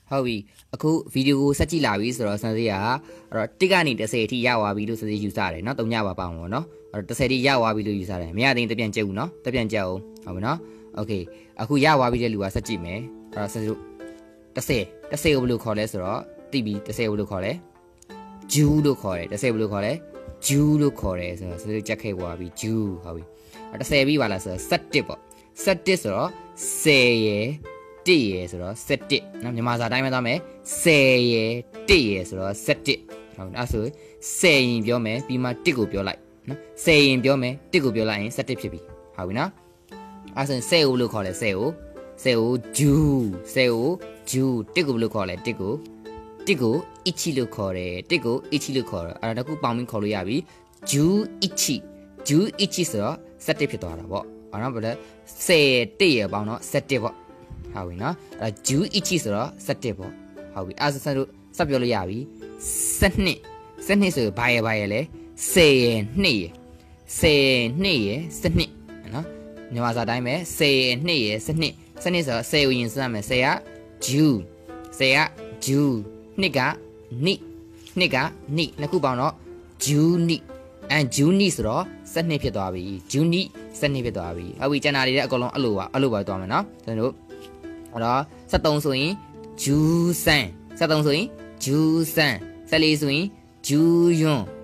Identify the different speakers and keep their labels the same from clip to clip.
Speaker 1: ဟုတ်ပြီအခုဗီဒီယိုကိုဆက်ကြည့်လာပြီဆိုတော့စံစီကအဲ့တော့တစ်ကနေ30အထိရသွားပြီလို့စံစီယူဆတယ်နော်3ညပါပေါ့နော်အဲ့တော့30အထိရသွားပြီလို့ယူဆတယ်မရသေးရင်တပြန်ကြည့်ဦးနော်တပြန်ကြည့်အောင်ဟုတ်ပြီနော်โอเคအခုရသွားပြီတဲ့လူကဆက်ကြည့်မယ်အဲ့တော့စံစီတို့30ကိုဘယ်လိုခေါ်လဲဆိုတော့သိပြီ30ကိုဘယ်လိုခေါ်လဲဂျူးလို့ခေါ်တယ်30ဘယ်လိုခေါ်လဲဂျူးလို့ခေါ်တယ်ဆိုတော့စံစီကြက်ခဲ့သွားပြီဂျူးဟုတ်ပြီ30ပြီးပါလားဆိုတော့17ပေါ့17ဆိုတော့10ရယ်1ရယ်ဆိုတော့17နော်မြန်မာစာတိုင်းမှာသွားမယ်10ရယ်1ရယ်ဆိုတော့17ဟုတ်အဲ့ဆို10ရင်ပြောမယ်ပြီးမှ1ကိုပြောလိုက်နော်10ရင်ပြောမယ်1ကိုပြောလိုက်ရင်17ဖြစ်ပြီဟုတ်ပြီနော်အဲ့ဆို10ကိုဘယ်လိုခေါ်လဲ10ကိုဂျူးဂျူး1ကိုဘယ်လိုခေါ်လဲ1ကိုichi လို့ခေါ်တယ်1ကို ichi လို့ခေါ်တော့အဲ့ဒါတခုပေါင်းပြီးခေါ်လို့ရပြီဂျူး ichi ဆိုတော့17ဖြစ်သွားတာပေါ့အဲ့တော့ဘယ်လဲ10 1ရယ်ပေါင်းတော့17ပေါ့ဟုတ်ပြီနော်အဲ့ဒါဂျူး ichi ဆိုတော့17ပေါ့ဟုတ်ပြီအဲ့ဒါဆက်လို့စပ်ပြောလို့ရပြီ12ဆိုဘာရယ်လဲ10ရယ်2ရယ်12နော်မြန်မာစာတိုင်းပဲ10ရယ်2ရယ်12ဆိုတော့10ကိုရင်စမ်းမယ်10ကဂျူး2ကနိနှစ်ခုပေါင်းတော့ဂျူးနိဂျူးနိဆိုတော့12ဖြစ်သွားပြီဂျူးနိ12ဖြစ်သွားပြီဟုတ်ပြီကျန်တာတွေလည်းအကုန်လုံးအဲ့လိုပါသွားမယ်နော်ကျွန်တော်တို့အဲ့တော့73ဆိုရင်ဂျူးဆန်74ဆိုရင်ဂျူးဆန်14ဆိုရင်ဂျူးယွန်း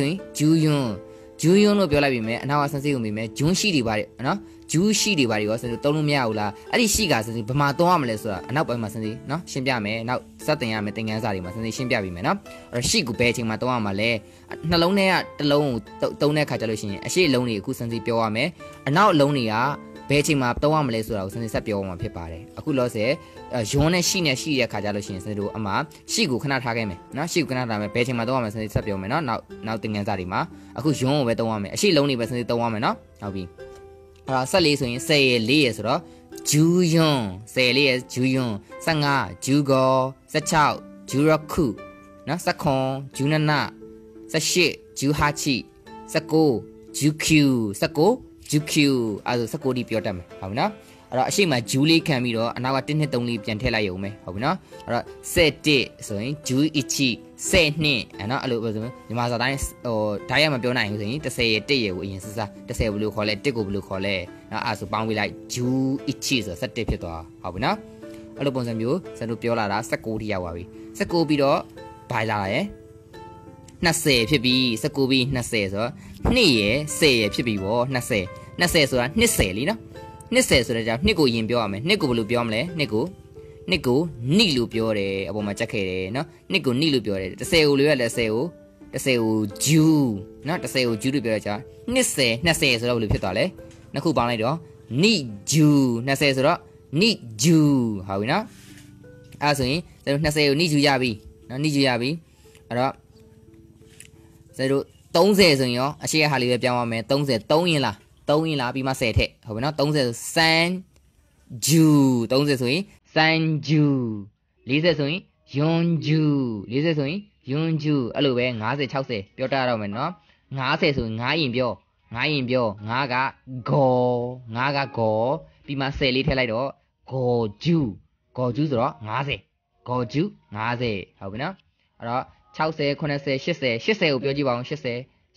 Speaker 1: လို့ပြောလိုက်ပြီမယ်အနောက်ကဆန်းစစ်ကုန်ပြီမယ်ဂျွန်းရှိတွေပါတယ်နော်ဂျူးရှိတွေပါတယ်ရောဆိုတော့တုံးလို့မရဘူးလားအဲ့ဒီရှိကဆိုရင်ဘယ်မှာသုံးရမလဲဆိုတာအနောက်ပိုင်းမှာဆန်းစစ်နော်ရှင်းပြမယ်နောက်စတင်ရမယ်သင်ခန်းစာတွေမှာဆန်းစစ်ရှင်းပြပြီမယ်နော်အဲ့တော့ရှိကိုဘယ်အချိန်မှာသုံးရမှာလဲနှလုံးထဲကတစ်လုံးကိုသုံးတဲ့ခါကျလို့ရှိရင်အရှိလုံးတွေအခုဆန်းစစ်ပြောရမယ်အနောက်လုံးတွေကဘယ်အချိန်မှာသုံးရမလဲဆိုတာကိုဆန်းစစ်ဆက်ပြောမှာဖြစ်ပါတယ်အခုလောဆယ်ယွန်းနဲ့ရှိတဲ့ခါကျလို့ရှိရင်ဆန်းစစ်တို့အမှရှိကိုခဏထားခဲ့မယ်နော်ရှိကိုခဏထားမယ်ဘယ်အချိန်မှာသုံးရမလဲဆန်းစစ်ဆက်ပြောမယ်နော်နောက်သင်ခန်းစာတွေမှာအခုယွန်းကိုပဲသုံးရမယ်အရှိလုံးတွေပဲဆန်းစစ်သုံးရမယ်နော်ဟုတ်ပြီအဲ့တော့14ဆိုရင်10ရယ်4ရယ်ဆိုတော့ဂျူးယွန်း10လေးရယ်ဂျူးယွန်း15ဂျူးကော16ဂျူးရခုနော်19ဂျူးနန18ဂျူးဟာချီ19ဂျူးကျူအဲ့ဒါ19ဒီပြောတတ်မယ်ဟုတ်ပြီနော်အဲ့တော့အရှိမဂျူးလေးခံပြီးတော့အနောက်က1 2 3လေးပြန်ထည့်လိုက်ရုံပဲဟုတ်ပြီနော်အဲ့တော့17ဆိုရင်ဂျူးအချီ12အဲ့နော်အဲ့လိုပဲဆိုမြန်မာစာတိုင်းဓာတ်ရမပြောနိုင်ဘူးဆိုရင်10ရယ်1ရယ်ကိုအရင်စစ10ဘယ်လိုခေါ်လဲ1ကိုဘယ်လိုခေါ်လဲနော်အဲ့ဆိုပေါင်းပေးလိုက်ဂျူးအချီဆို17ဖြစ်သွားဟုတ်ပြီနော်အဲ့လိုပုံစံမျိုးစံတို့ပြောလာတာ19ထိရောက်ပါပြီ19ပြီးတော့ဘိုင်လာရယ်20ဖြစ်ပြီ19ပြီး20ဆိုတော့2ရယ်10ရယ်ဖြစ်ပြီဗော20ဆိုတာ20လीနော်20ဆိုတဲ့ကြောင့်နှစ်ကိုရင်ပြောရမယ်နှစ်ကိုဘယ်လိုပြောမလဲနှစ်ကိုနိလို့ပြောတယ်အပေါ်မှာကြက်ခဲ့တယ်နော်နှစ်ကိုနိလို့ပြောတယ်10ကိုလို့ရလဲ10ကိုဂျူးနော်10ကိုဂျူးလို့ပြောတဲ့ကြောင့်20ဆိုတော့ဘယ်လိုဖြစ်သွားလဲနှစ်ခုပေါင်းလိုက်တော့နိဂျူး20ဆိုတော့နိဂျူးဟုတ်ပြီနော်အဲ့ဆိုရင်20ကိုနိဂျူးရပြီနော်နိဂျူးရပြီအဲ့တော့30ဆိုရင်ရောအရှိရဟာလေးပဲပြောင်းရမယ်3ရင်လားပြီးမှ10ထည့်ဟုတ်ပြီနော်30ဆိုစန်ဂျူ30ဆိုရင်စန်ဂျူ40ဆိုရင်ယွန်ဂျူ40ဆိုရင်ယွန်ဂျူအဲ့လိုပဲ50 60ပြောတတ်ရတော့မယ်နော်50ဆိုရင်9ရင်ပြော9ကဂေါပြီးမှ10လေးထည့်လိုက်တော့ဂေါဂျူဆိုတော့50ဂေါဂျူ50ဟုတ်ပြီနော်အဲ့တော့60 90 80ကိုပြောကြည့်ပါဦး80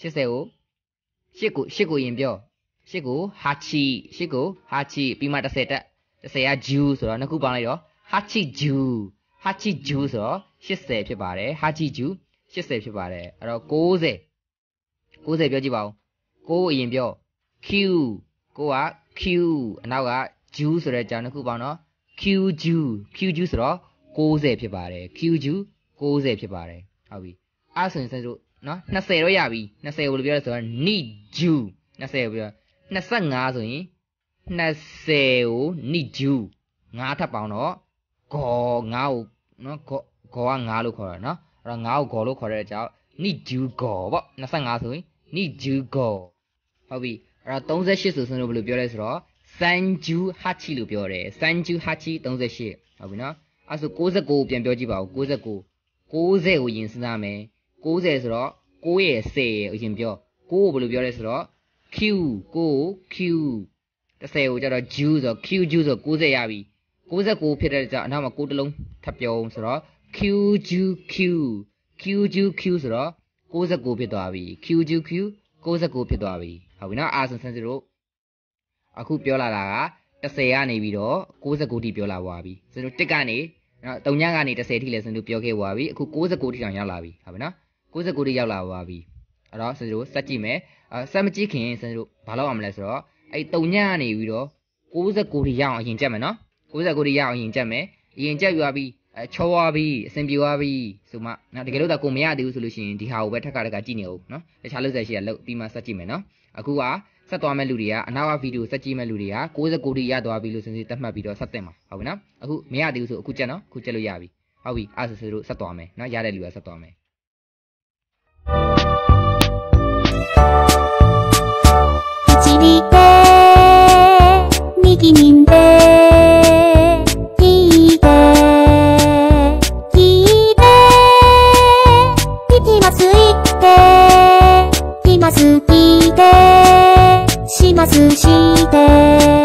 Speaker 1: ကိုရင်ပြော8ကိုဟာချီပြီးမှ10တက်10ကဂျူးဆိုတော့နှစ်ခုပေါင်းလိုက်တော့ဟာချီဂျူးဆိုတော့80ဖြစ်ပါတယ်ဟာချီဂျူး80ဖြစ်ပါတယ်အဲ့တော့90ပြောကြည့်ပါဦး9အရင်ပြော Q က Q အနောက်ကဂျူးဆိုတဲ့ကြောင်းနှစ်ခုပေါင်းတော့ Q ဂျူးဆိုတော့90ဖြစ်ပါတယ် Q ဂျူး90ဖြစ်ပါတယ်ဟုတ်ပြီအဲ့ဆိုရင်ဆက်လို့နော်20တော့ရပြီ20ကိုဘယ်လိုပြောလဲဆိုတော့နိဂျူး20ကိုပြော25ဆိုရင်20ကိုနိဂျူး5ထပ်ပေါင်းတော့ဂေါ5ကိုနော်ဂေါက5လို့ခေါ်တာနော်အဲ့တော့5ကိုဂေါလို့ခေါ်တဲ့အကြောင်းနိဂျူးဂေါပေါ့25ဆိုရင်နိဂျူးဂေါဟုတ်ပြီအဲ့တော့38ဆိုရင်ဘယ်လိုပြောလဲဆိုတော့စန်ဂျူးဟာချီလို့ပြောတယ်စန်ဂျူးဟာချီ38ဟုတ်ပြီနော်အဲ့ဆို69ကိုပြန်ပြောကြည့်ပါဦး90ကိုရင်စဉ်းစားမယ်90ဆိုတော့9ရဲ့10ရဲ့အရင်ပြော9ကိုဘယ်လိုပြောလဲဆိုတော့ Q 10ကိုကျတော့ Ju ဆို Q Ju ဆို90ရပြီ 69ဖြစ်တဲ့ကြောင့်အနောက်မှာ9တလုံးထပ်ပြောဆိုတော့ QQQ ဆိုတော့69ဖြစ်သွားပြီ QQQ 69ဖြစ်သွားပြီဟုတ်ပြီနော်အားဆိုစမ်းစစ်တို့အခုပြောလာတာက10ကနေပြီးတော့69ထိပြောလာသွားပြီစမ်းတို့1ကနေနော်3ညကနေ10ထိလဲစမ်းတို့ပြောခဲ့သွားပြီအခု69ထိတောင်ရောက်လာပြီဟုတ်ပြီနော်69ထိရောက်လာသွားပြီအဲ့တော့စမ်းတို့စက်ကြည့်မယ်စက်မကြည့်ခင်စမ်းတို့ဘာလုပ်အောင်မလဲဆိုတော့အဲ့3ညကနေပြီးတော့69ထိရအောင်အရင်ကြက်မယ်နော်69ထိရအောင်အရင်ကြက်မယ်အရင်ကြက်ယူသွားပြီချောသွားပြီအဆင်ပြေသွားပြီဆိုမှနော်တကယ်လို့ဒါကိုမရသေးဘူးဆိုလို့ရှိရင်ဒီဟာကိုပဲထက်ကကြည့်နေအောင်နော်တခြားလုပ်ဆက်ရှိရလုပ်ပြီးမှစက်ကြည့်မယ်နော်အခုကဆက်သွားမဲ့လူတွေကအနောက်ကဗီဒီယိုစက်ကြည့်မဲ့လူတွေက69ထိရသွားပြီလို့စဉ်းစားသတ်မှတ်ပြီးတော့ဆက်တင်ပါဟုတ်ပြီနော်အခုမရသေးဘူးဆိုအခုကြက်နော်အခုကြက်လို့ရပြီဟုတ်ပြီအဲ့ဆိုတို့ဆက်သွားမယ်နော်ရတဲ့လူကဆက်သွားမယ်
Speaker 2: 右にんで聞いて行きます行って来ます聞いてしますして